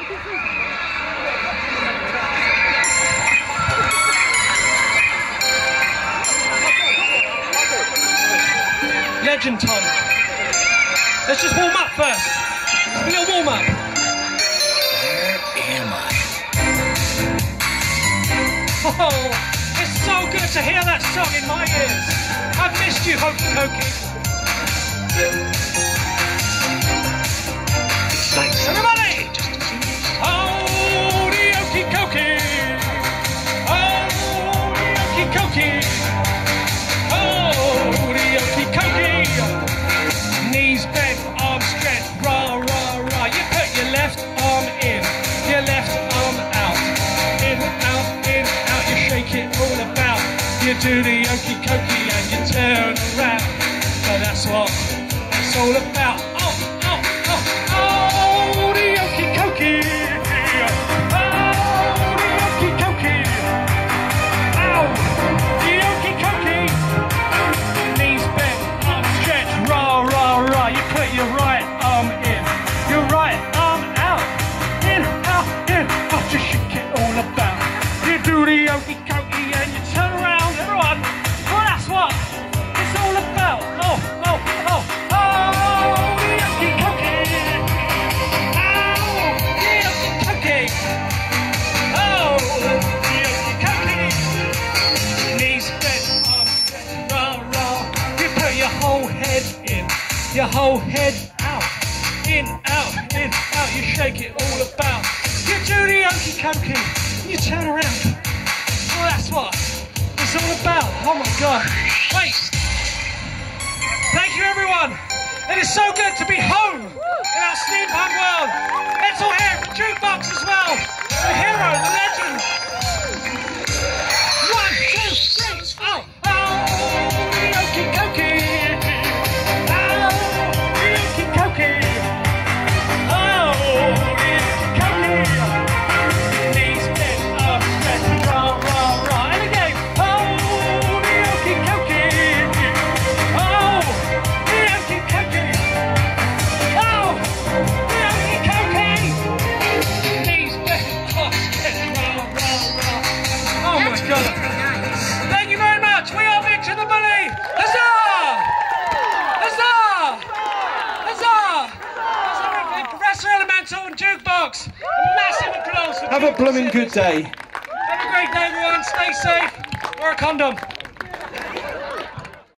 Legend, Tom. Let's just warm up first. A little warm up. Where am I? Oh, it's so good to hear that song in my ears. I've missed you, Hokey Cokey. It's like Everybody! Oh, the Hokey Cokey. Oh, the Hokey Cokey. Oh, the Hokey Cokey. Knees bent, arms stretched, rah, rah, rah. You put your left arm in, your left arm out. In, out, you shake it all about. You do the Hokey Cokey and you turn around. So that's what it's all about. Oh, oh, oh, oh, the Hokey Cokey. Oh, the Hokey Cokey. Ow, the Hokey Cokey. Knees bent, arms stretched, rah, rah, rah. You put your right arm in, your right arm out. In, out, you shake it all about. You do the Hokey Cokey and you turn around, everyone. Well, that's what it's all about. Oh, oh, oh, oh, the Hokey Cokey. Oh, the Hokey Cokey. Oh, the Hokey Cokey. Knees bent, arms stretched, rah, rah. You put your whole head in, your whole head out. In, out, you shake it all about. You do the Hokey Cokey, you turn around. Well, that's what it's all about. Oh my God. Wait. Thank you, everyone. It is so good to be home in our steampunk world. Let's all hear it for Jukebox as well. The hero, the legend. 1, 2, 3. Oh, oh, the Hokey Cokey. Oh, the Hokey Cokey. Oh, the Hokey Cokey. Knees bent, arms stretched, rah, rah, rah. And again. Oh, the Hokey Cokey. Oh, the Hokey Cokey. Oh, the Hokey Cokey. Knees bent, arms stretched, rah, rah, rah. Oh my God. Thank you very much. We are Mitch and the Bully. Huzzah! Huzzah! Huzzah! Huzzah! Professor Elemental and Jukebox. A massive applause. Have a blooming good day. Have a great day, everyone. Stay safe. Wear a condom.